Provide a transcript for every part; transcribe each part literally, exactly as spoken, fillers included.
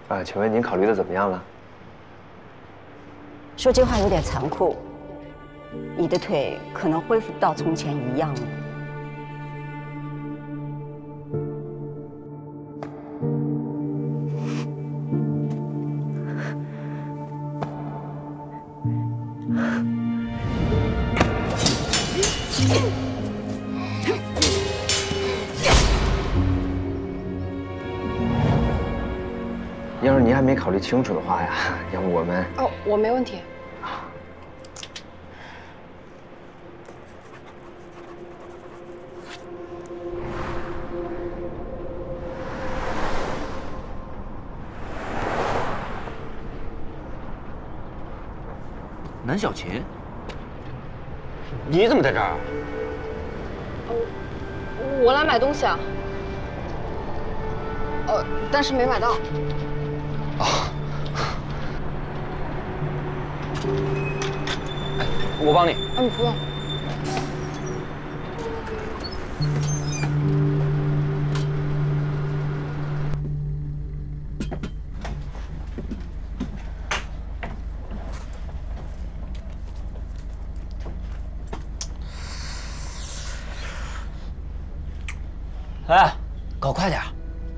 啊，请问您考虑的怎么样了？ 说这话有点残酷，你的腿可能恢复到从前一样了。 要是您还没考虑清楚的话呀，要不我们…… 哦，我没问题。 南小琴， 你怎么在这儿？ 我来买东西啊。呃，但是没买到。 啊。哎，我帮你。 嗯，不用。 哎，搞快点！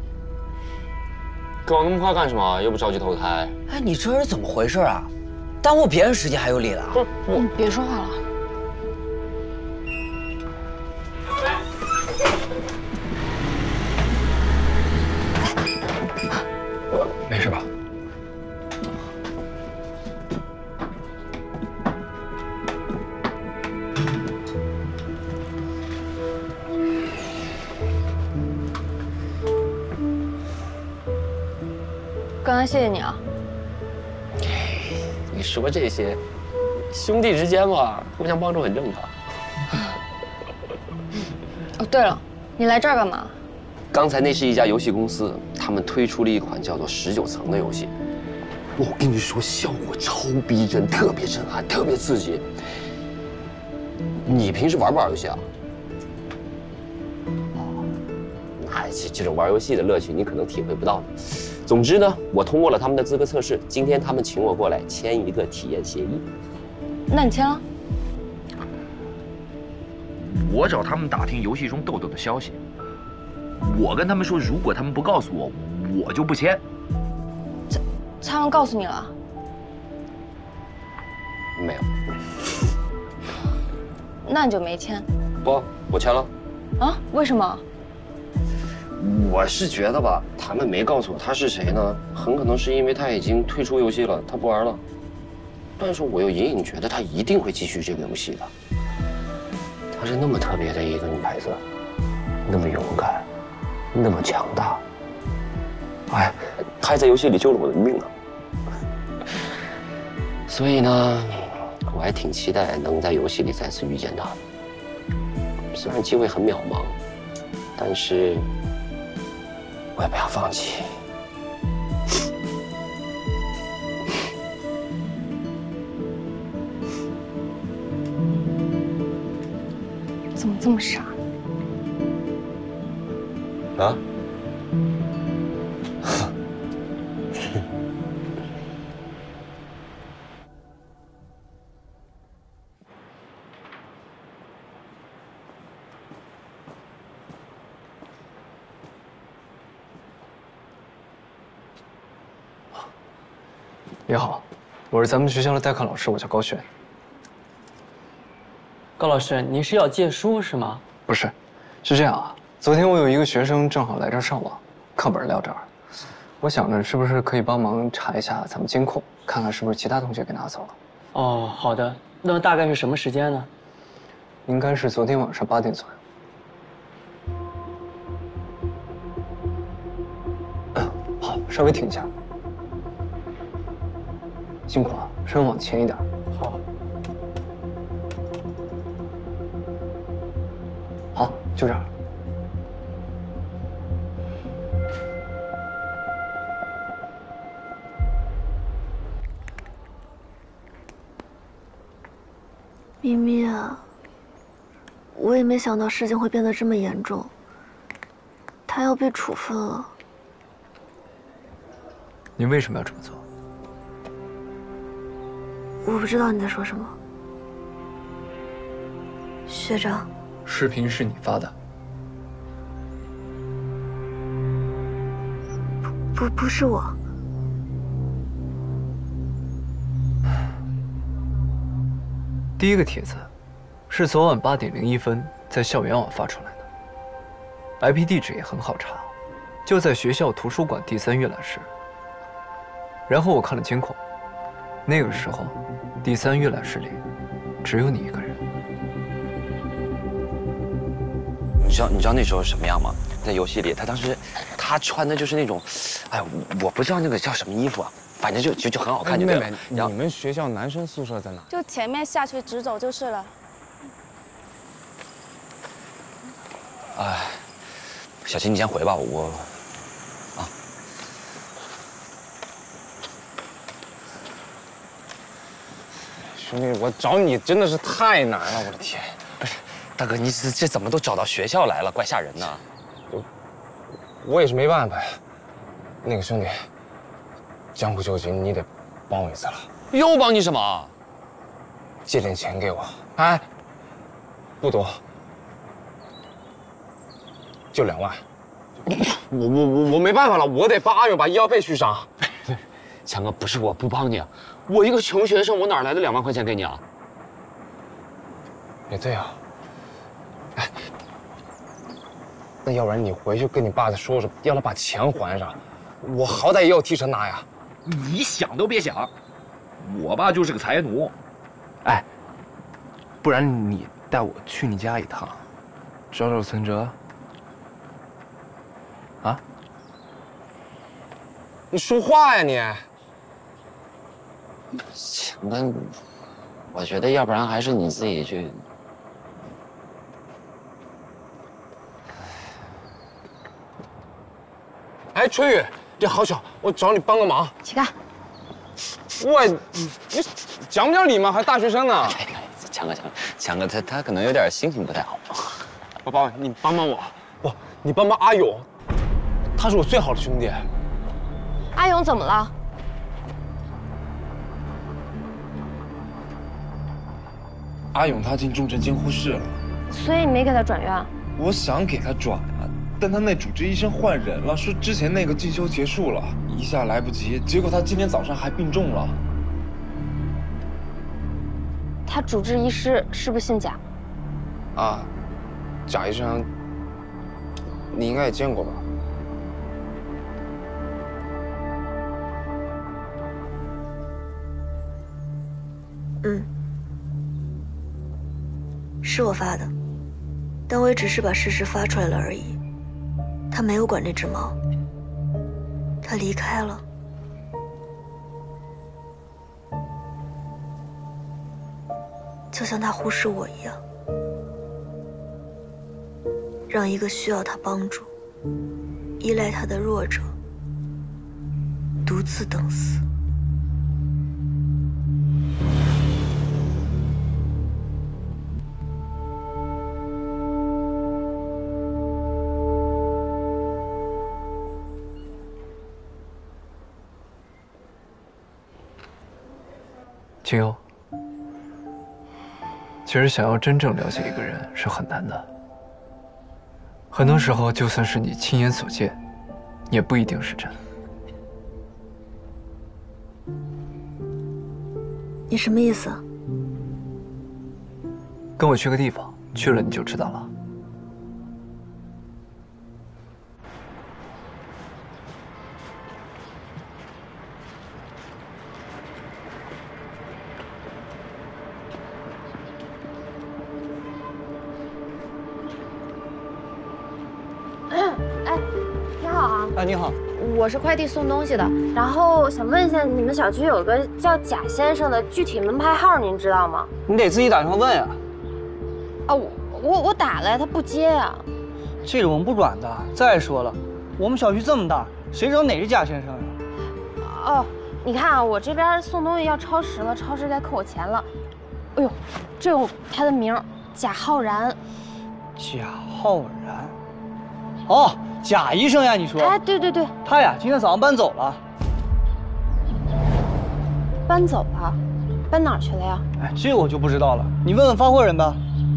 搞那么快干什么？又不着急投胎。 哎，你这是怎么回事啊？耽误别人时间还有理了？ 不是我， 你别说话了。 没事吧？ 刚才谢谢你啊。 你说这些，兄弟之间嘛，互相帮助很正常。 哦，对了，你来这儿干嘛？ 刚才那是一家游戏公司，他们推出了一款叫做十九层的游戏。我跟你说，效果超逼真，特别震撼，特别刺激。你平时玩不玩游戏啊？哦，那这这种玩游戏的乐趣，你可能体会不到的。总之呢，我通过了他们的资格测试，今天他们请我过来签一个体验协议。 那你签了？ 我找他们打听游戏中豆豆的消息，我跟他们说，如果他们不告诉我，我就不签。 他他们告诉你了？ 没有。 那你就没签？ 不，我签了。 啊？为什么？ 我是觉得吧，他们没告诉我他是谁呢，很可能是因为他已经退出游戏了，他不玩了。但是我又隐隐觉得他一定会继续这个游戏的。她是那么特别的一个女孩子，那么勇敢，那么强大。哎，她还在游戏里救了我的命呢。所以呢，我还挺期待能在游戏里再次遇见她。虽然机会很渺茫，但是。我也不想放弃。 怎么这么傻？ 啊？ 你好，我是咱们学校的代课老师，我叫高璇。 高老师，您是要借书是吗？ 不是，是这样啊。昨天我有一个学生正好来这儿上网，课本撂这儿，我想着是不是可以帮忙查一下咱们监控，看看是不是其他同学给拿走了。 哦，好的。那么大概是什么时间呢？ 应该是昨天晚上八点左右。嗯，好，稍微停一下。辛苦了，稍微往前一点。 好。 好，就这儿。 咪咪啊，我也没想到事情会变得这么严重，他要被处分了。 你为什么要这么做？ 我不知道你在说什么，学长。 视频是你发的？ 不，不是我。 第一个帖子是昨晚八点零一分在校园网发出来的 ，I P 地址也很好查，就在学校图书馆第三阅览室。然后我看了监控，那个时候第三阅览室里只有你一个人。 你知道你知道那时候什么样吗？在游戏里，他当时他穿的就是那种，哎，我不知道那个叫什么衣服啊，反正就就就很好看。就妹妹，你们学校男生宿舍在哪？ 就前面下去直走就是了。 哎，小秦，你先回吧，我啊。 兄弟，我找你真的是太难了，我的天！ 不是，大哥，你这这怎么都找到学校来了，怪吓人的。 我我也是没办法呀。那个兄弟，江湖救急，你得帮我一次了。 又帮你什么？ 借点钱给我，哎，不多，就两万。我我我我没办法了，我得帮阿勇把医药费续上。 强哥，不是我不帮你，我一个穷学生，我哪来的两万块钱给你啊？ 也对啊。哎，那要不然你回去跟你爸再说说，要他把钱还上，我好歹也有提成拿呀。 你想都别想，我爸就是个财奴。 哎，不然你带我去你家一趟，找找存折。啊？ 你说话呀你！ 强哥，我觉得要不然还是你自己去。 哎，春雨，这好巧，我找你帮个忙。 起开！ 我，你讲不讲理吗？还大学生呢。 强哥，强哥，强哥，他他可能有点心情不太好。 宝宝，你帮帮我，不，你帮帮阿勇，他是我最好的兄弟。 阿勇怎么了？ 阿勇他进重症监护室了， 所以你没给他转院？ 我想给他转啊，但他那主治医生换人了，说之前那个进修结束了，一下来不及，结果他今天早上还病重了。 他主治医师是不是姓贾？ 啊，贾医生，你应该也见过吧？ 嗯，是我发的，但我也只是把事实发出来了而已。他没有管那只猫，他离开了。就像他忽视我一样，让一个需要他帮助、依赖他的弱者独自等死。 清幽，其实想要真正了解一个人是很难的。很多时候，就算是你亲眼所见，也不一定是真。 你什么意思？ 跟我去个地方，去了你就知道了。 啊，你好， 我是快递送东西的，然后想问一下，你们小区有个叫贾先生的，具体门牌号您知道吗？ 你得自己打电话问呀。 啊，我我我打了，他不接呀。 这个我们不管的。再说了，我们小区这么大，谁知道哪是贾先生呀？ 哦，你看啊，我这边送东西要超时了，超时该扣我钱了。哎呦，这有他的名，贾浩然。 贾浩然。哦。贾医生呀，你说？ 哎，对对对， 他呀，今天早上搬走了。 搬走了，搬哪儿去了呀？ 哎，这我就不知道了，你问问发货人吧。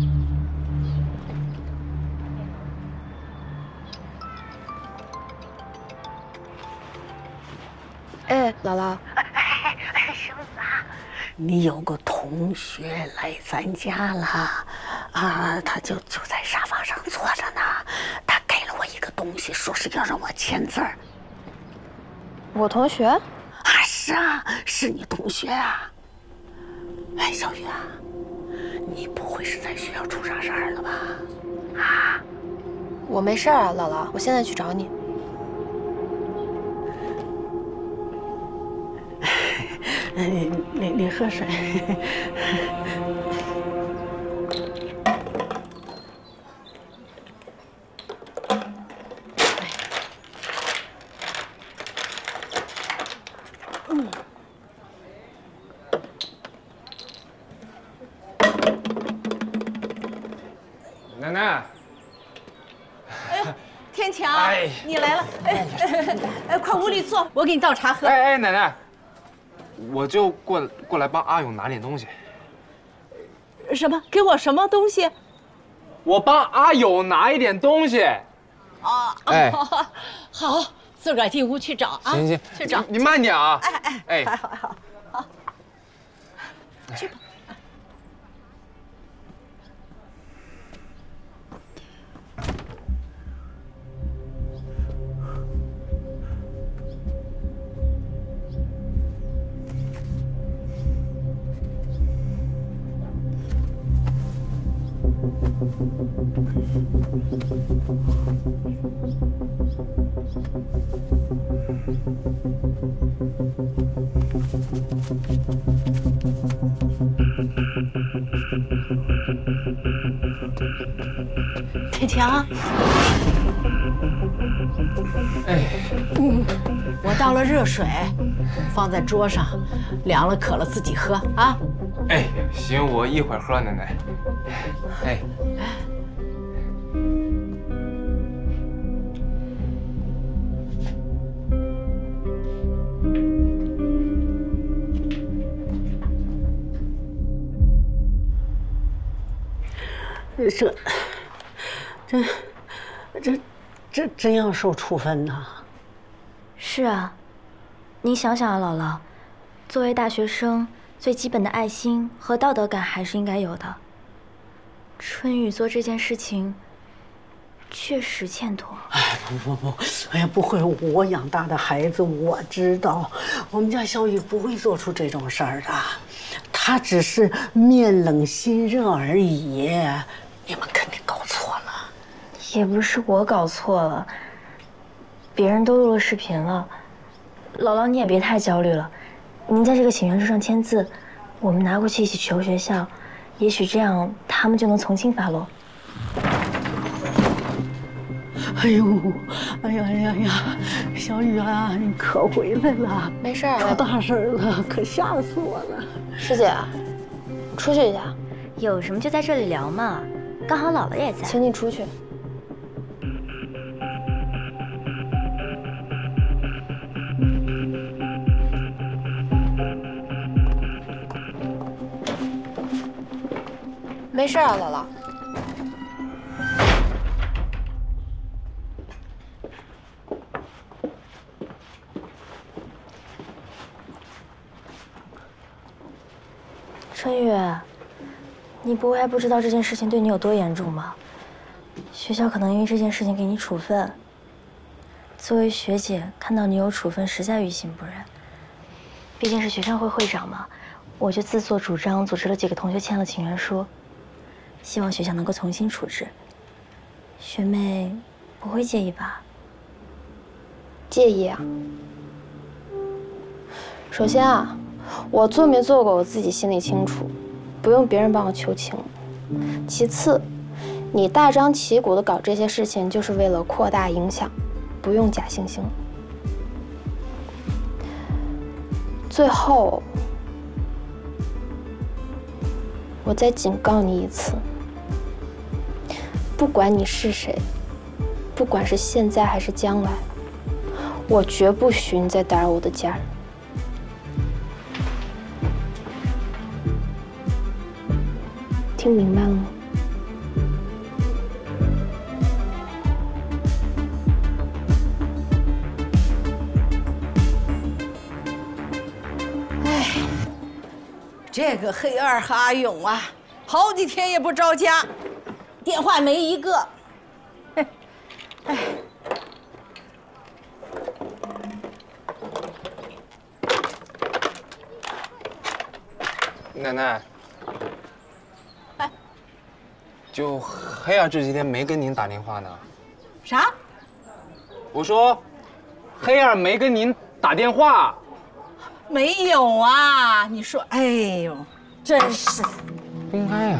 哎，姥姥。 哎哎哎，绳子啊！你有个同学来咱家了，啊，他就就在沙发上坐着呢。他给了我一个东西，说是要让我签字儿。 我同学？ 啊，是啊，是你同学啊。哎，小雨啊，你不会是在学校出啥事儿了吧？啊？ 我没事啊，姥姥，我现在去找你。 你你你喝水。嗯。 奶奶。 哎呦，天强， 哎， 你来了！哎，哎，快屋里坐，我给你倒茶喝。 哎哎，奶奶。我就过过来帮阿勇拿点东西。 什么？给我什么东西？ 我帮阿勇拿一点东西。 啊， 哎， 好，自个儿进屋去找啊。 行行， 去找。 你慢点啊。 哎哎哎，还好还好，好。去吧。天强， 哎， 嗯，我倒了热水，放在桌上，凉了渴了自己喝啊。 哎，行，我一会儿喝，奶奶。哎。 这，这，这，这真要受处分呐！ 是啊，你想想啊，姥姥，作为大学生，最基本的爱心和道德感还是应该有的。春雨做这件事情，确实欠妥。 哎，不不不，哎呀，不会，我养大的孩子，我知道，我们家小雨不会做出这种事儿的，他只是面冷心热而已。你们肯定搞错了。 也不是我搞错了，别人都录了视频了。姥姥，你也别太焦虑了，您在这个请愿书上签字，我们拿过去一起求学校，也许这样他们就能从轻发落。 哎呦，哎呀哎呀呀，小雨啊，你可回来了！ 没事儿， 出大事了，可吓死我了！ 师姐，出去一下。 有什么就在这里聊嘛，刚好姥姥也在。 请你出去。没事啊，姥姥。 春雨，你不会还不知道这件事情对你有多严重吗？学校可能因为这件事情给你处分。作为学姐，看到你有处分，实在于心不忍。毕竟是学生会会长嘛，我就自作主张组织了几个同学签了请愿书，希望学校能够从轻处置。学妹不会介意吧？ 介意啊。首先啊，我做没做过我自己心里清楚，不用别人帮我求情。其次，你大张旗鼓的搞这些事情，就是为了扩大影响，不用假惺惺。最后，我再警告你一次，不管你是谁，不管是现在还是将来，我绝不许你再打扰我的家人。 听明白了吗？ 哎，这个黑二和阿勇啊，好几天也不着家，电话没一个。哎。 奶奶，哎，就黑儿这几天没跟您打电话呢。 啥？ 我说，黑儿没跟您打电话。 没有啊！你说，哎呦，真是。 不应该呀。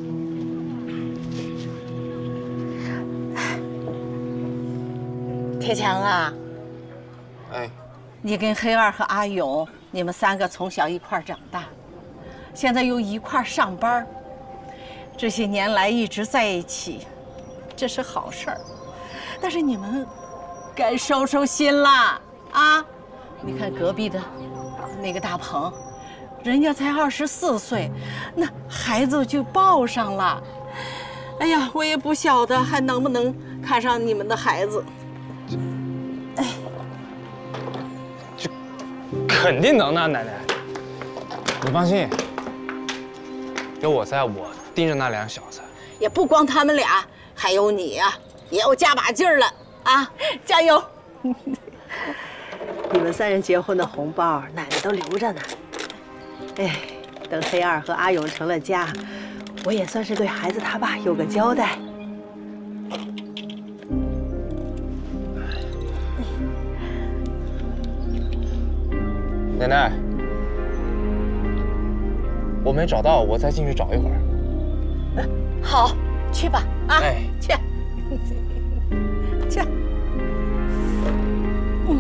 铁强啊， 哎， 你跟黑二和阿勇，你们三个从小一块儿长大。 现在又一块儿上班，这些年来一直在一起，这是好事儿。但是你们该收收心啦啊！你看隔壁的那个大鹏，人家才二十四岁，那孩子就抱上了。哎呀，我也不晓得还能不能看上你们的孩子。哎， 这肯定能的，奶奶，你放心。 有我在，我盯着那两小子。 也不光他们俩，还有你呀、啊，也要加把劲儿了啊！加油！ 你们三人结婚的红包，奶奶都留着呢。哎，等黑二和阿勇成了家，我也算是对孩子他爸有个交代。 奶奶。 我没找到，我再进去找一会儿。 好，去吧，啊， 哎， 去，去。嗯。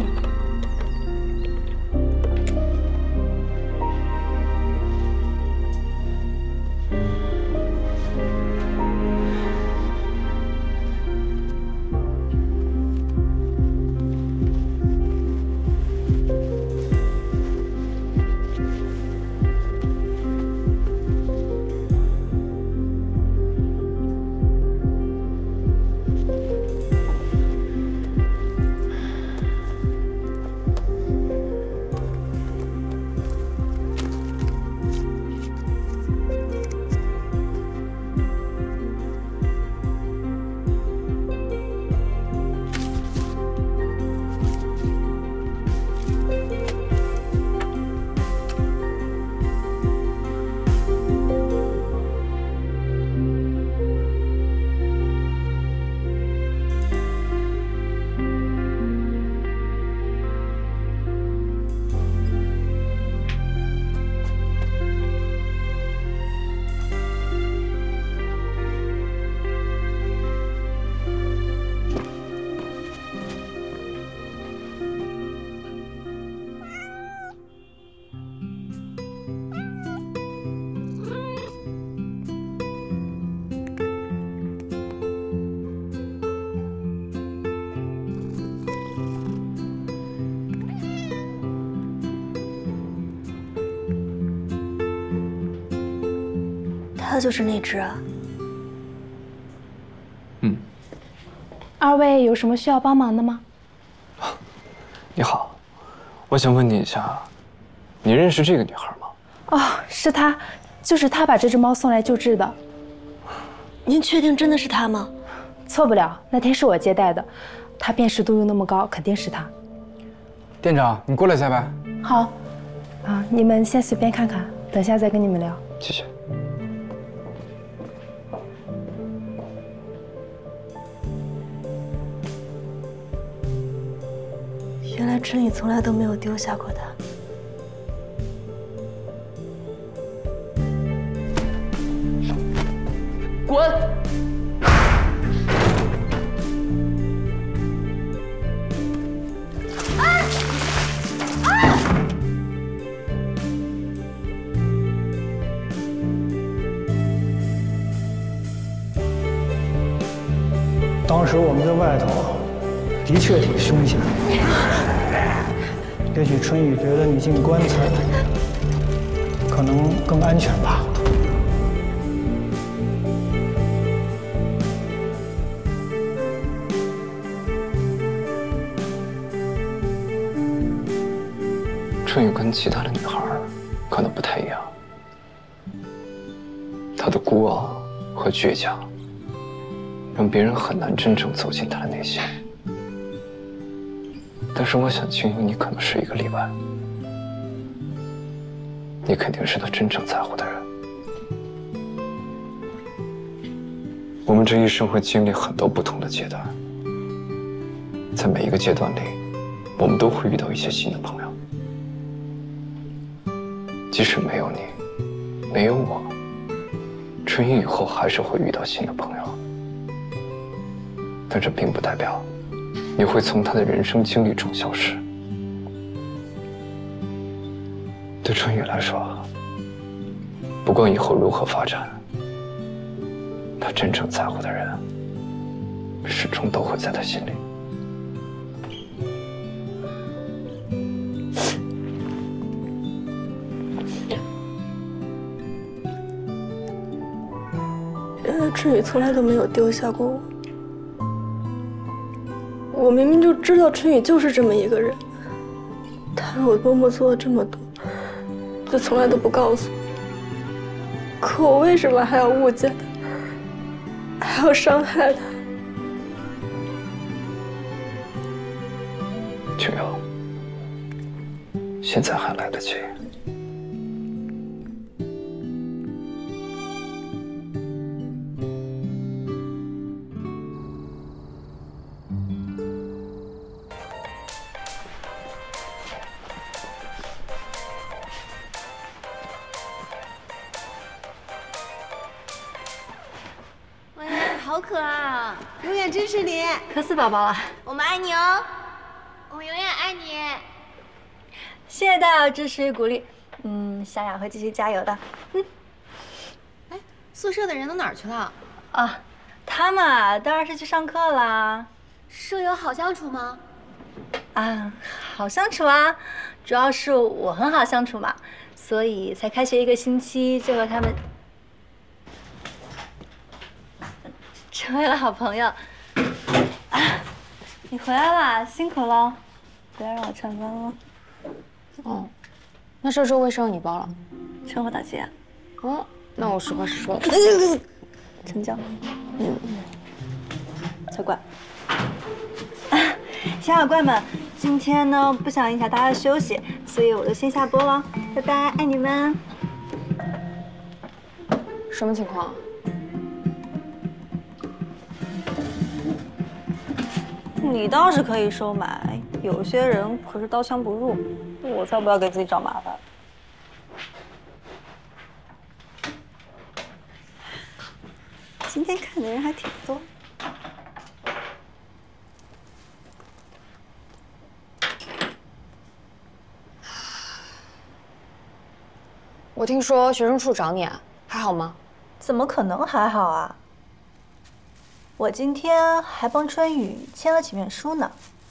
它就是那只啊。 嗯。 二位有什么需要帮忙的吗？ 你好，我想问你一下，你认识这个女孩吗？ 哦，是她，就是她把这只猫送来救治的。 您确定真的是她吗？ 错不了，那天是我接待的，她辨识度又那么高，肯定是她。 店长，你过来一下呗。 好，啊，你们先随便看看，等下再跟你们聊。 谢谢。 原来春雨从来都没有丢下过他。 滚！ 当时我们在外头的确挺凶险。 也许春雨觉得你进棺材可能更安全吧。 春雨跟其他的女孩可能不太一样，她的孤傲和倔强，让别人很难真正走进她的内心。但是我想，青云，你可能是一个例外，你肯定是她真正在乎的人。我们这一生会经历很多不同的阶段，在每一个阶段里，我们都会遇到一些新的朋友。即使没有你，没有我，春雨以后还是会遇到新的朋友。但这并不代表你会从他的人生经历中消失。对春雨来说，不管以后如何发展，他真正在乎的人，始终都会在他心里。 原来春雨从来都没有丢下过我。我明明就知道春雨就是这么一个人，他为我默默做了这么多，却从来都不告诉我。可我为什么还要误解他，还要伤害他？ 秋瑶，现在还来得及。 好可爱啊！ 永远支持你， 可死宝宝了，我们爱你哦，我们永远爱你。 谢谢大家的支持与鼓励，嗯，小雅会继续加油的。嗯， 哎，宿舍的人都哪儿去了？ 啊，他们啊，当然是去上课啦。 舍友好相处吗？ 啊，好相处啊，主要是我很好相处嘛，所以才开学一个星期就和他们成为了好朋友。啊，你回来啦，辛苦了，不要让我上班了。 哦，那这周卫生你包了？ 趁火打劫。 哦，那我实话实说了。 成交。嗯，小怪。小小怪们，今天呢不想影响大家的休息，所以我就先下播了，拜拜，爱你们。 什么情况？ 你倒是可以收买，有些人可是刀枪不入，我才不要给自己找麻烦。今天看的人还挺多。 我听说学生处找你啊，还好吗？ 怎么可能还好啊？我今天还帮春雨签了几本书呢。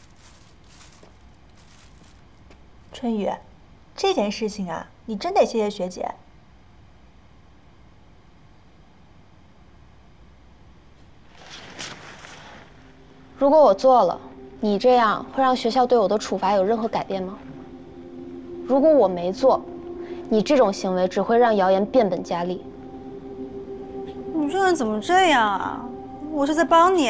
春雨，这件事情啊，你真得谢谢学姐。 如果我做了，你这样会让学校对我的处罚有任何改变吗？如果我没做，你这种行为只会让谣言变本加厉。 你这人怎么这样啊？我是在帮你。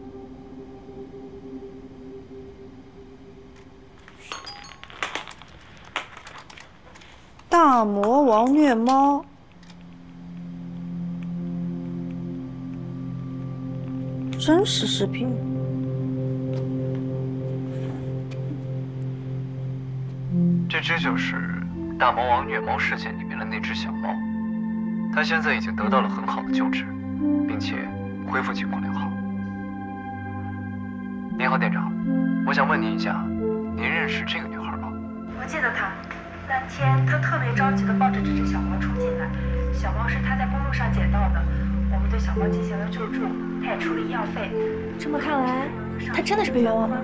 大魔王虐猫，真实视频。 这只就是大魔王虐猫事件里面的那只小猫，它现在已经得到了很好的救治，并且恢复情况良好。您好，店长，我想问您一下，您认识这个女孩吗？ 我记得她，那天她特别着急地抱着这只小猫冲进来，小猫是她在公路上捡到的，我们对小猫进行了救助，她也出了医药费。 这么看来，她真的是被冤枉了。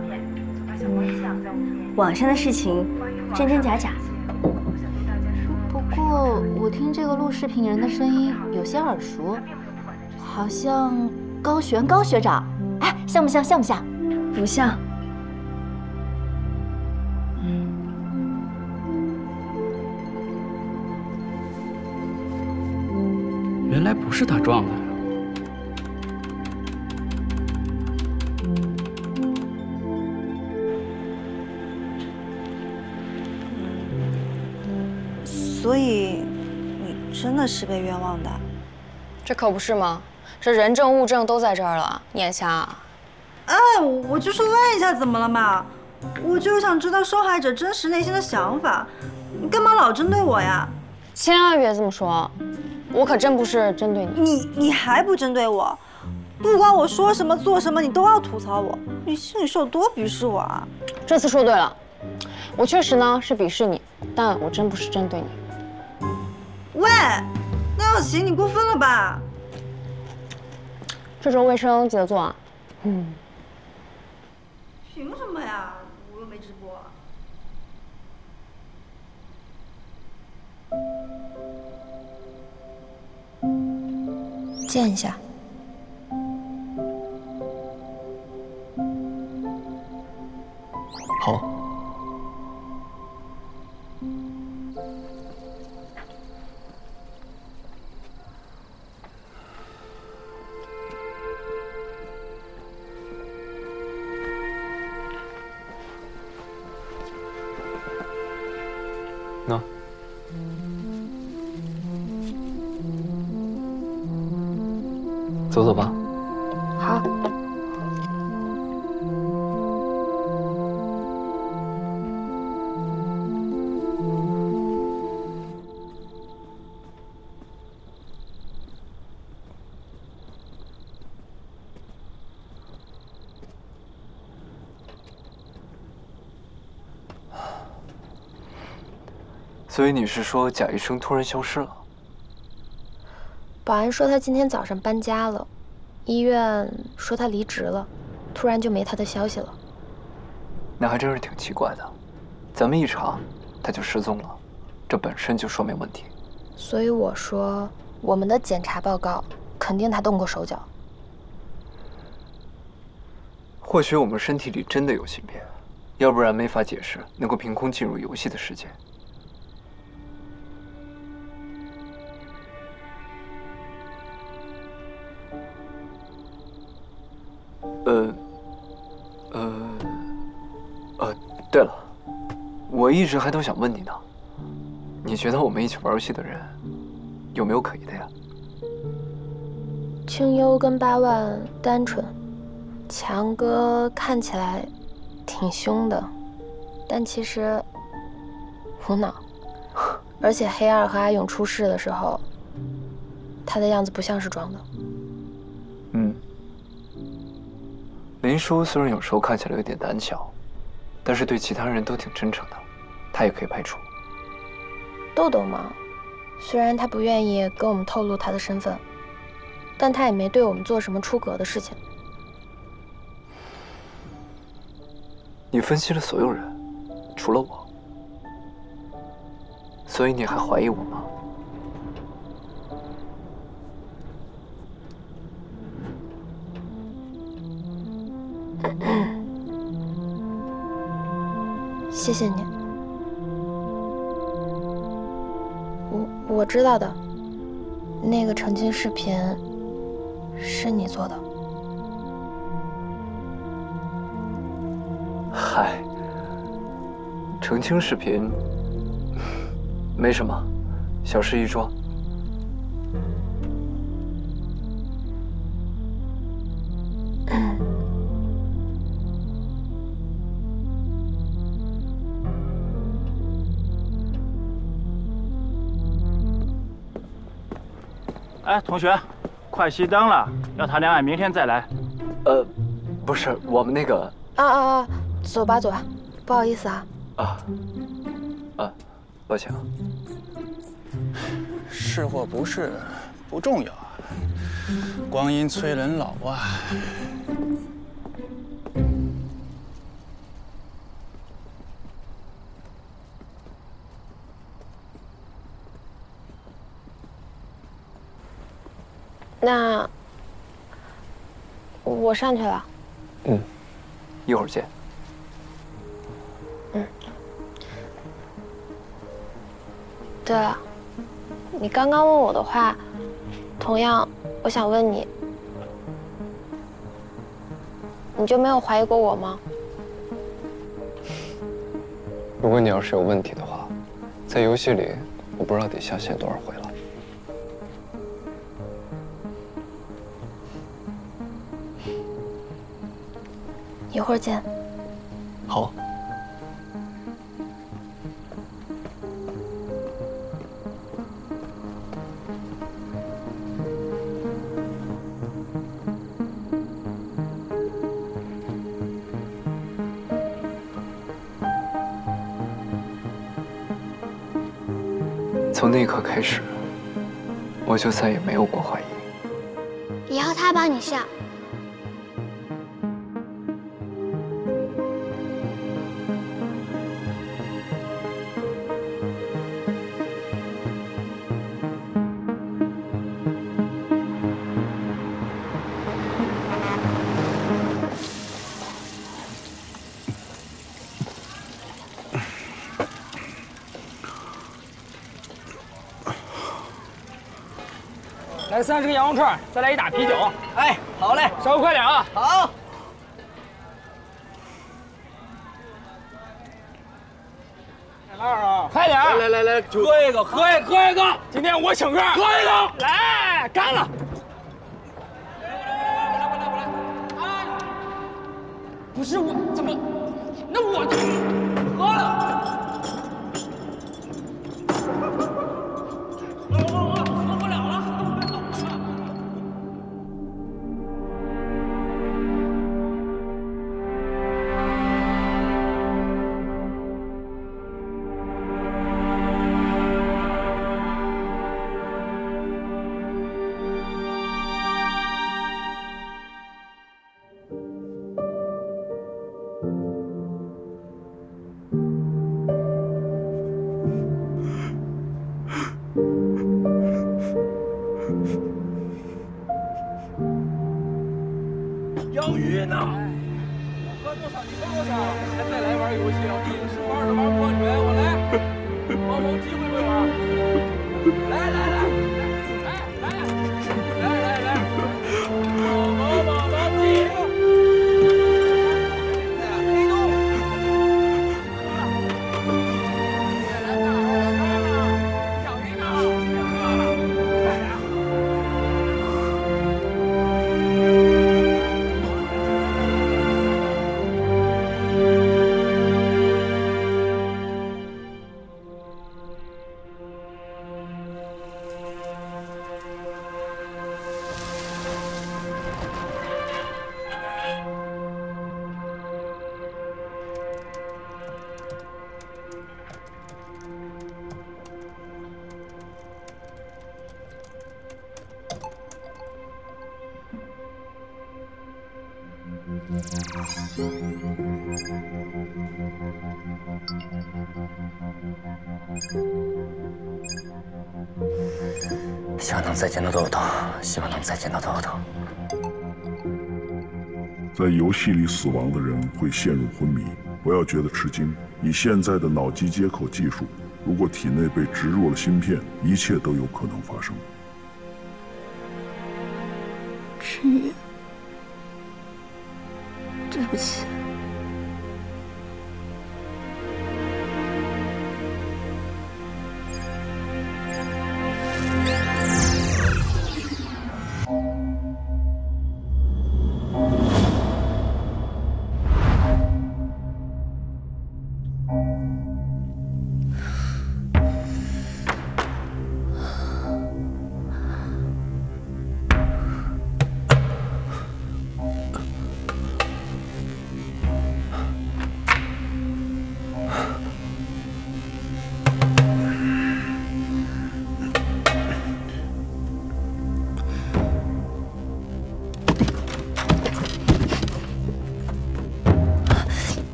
网上的事情真真假假。 不过我听这个录视频人的声音有些耳熟，好像高璇高学长。哎，像不像？像不像？ 不像。 原来不是他撞的呀。 所以，你真的是被冤枉的？ 这可不是吗？这人证物证都在这儿了，你眼瞎？ 哎，我就是问一下，怎么了嘛？我就是想知道受害者真实内心的想法，你干嘛老针对我呀？ 千万别这么说，我可真不是针对你。 你你还不针对我？不管我说什么做什么，你都要吐槽我，你心里是有多鄙视我啊？ 这次说对了，我确实呢是鄙视你，但我真不是针对你。 喂，那小琪，你过分了吧？ 这周卫生记得做啊。嗯。 凭什么呀？我又没直播。 见一下。 好。那，走走吧。 好。 所以你是说贾医生突然消失了？ 保安说他今天早上搬家了，医院说他离职了，突然就没他的消息了。 那还真是挺奇怪的，咱们一查，他就失踪了，这本身就说明问题。 所以我说，我们的检查报告肯定他动过手脚。 或许我们身体里真的有芯片，要不然没法解释能够凭空进入游戏的世界。呃，呃，呃，对了，我一直还都想问你呢，你觉得我们一起玩游戏的人有没有可疑的呀？ 清幽跟八万单纯，强哥看起来挺凶的，但其实无脑，而且黑二和阿勇出事的时候，他的样子不像是装的。 嗯。林叔虽然有时候看起来有点胆小，但是对其他人都挺真诚的，他也可以排除。 豆豆嘛，虽然他不愿意跟我们透露他的身份，但他也没对我们做什么出格的事情。 你分析了所有人，除了我，所以你还怀疑我吗？ 谢谢你，我我知道的，那个澄清视频是你做的。 嗨，澄清视频没什么，小事一桩。 哎，同学，快熄灯了，要谈恋爱明天再来。 呃，不是，我们那个…… 啊啊啊！走吧走吧，不好意思啊。 啊，啊，抱歉啊。 是或不是不重要啊，光阴催人老啊。 那我上去了。 嗯，一会儿见。 嗯。对了，你刚刚问我的话， 同样，我想问你，你就没有怀疑过我吗？ 如果你要是有问题的话，在游戏里，我不知道得下线多少回了。 一会儿见。 好。从那一刻开始，我就再也没有过怀疑。 以后他帮你上。 来三十个羊肉串，再来一打啤酒。哎，好嘞，稍微快点啊。好。二啊，快点！来来来，喝一个，喝一喝一个。今天我请客，喝一个。来，干了！不是我，怎么？那我就喝了。 杨宇呢？喝多少你喝多少，还再来玩游戏啊？你是玩的玩不完全，我来，帮忙机会会玩。来来来，来来来来来，帮忙帮忙机。黑洞。来来来来来，小鱼呢？喝了，快点。 希望能再见到豆豆，希望能再见到豆豆。 在游戏里死亡的人会陷入昏迷，不要觉得吃惊。以现在的脑机接口技术，如果体内被植入了芯片，一切都有可能发生。 志宇，对不起。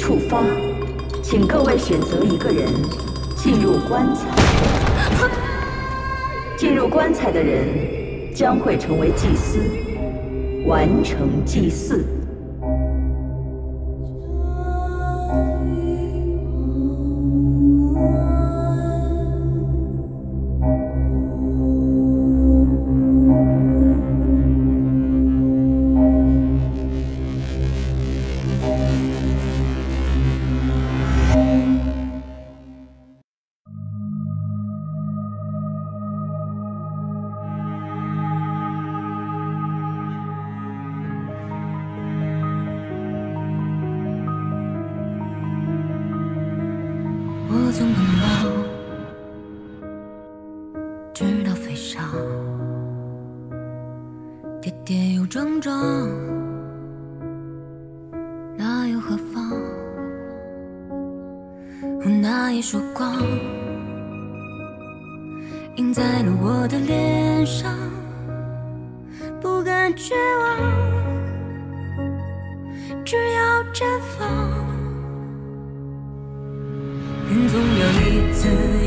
触发，请各位选择一个人进入棺材。进入棺材的人将会成为祭司，完成祭祀。 我从奔跑，直到飞翔，跌跌又撞撞，那又何妨？那一束光，映在了我的脸上，不敢绝望，只要绽放。人总有一次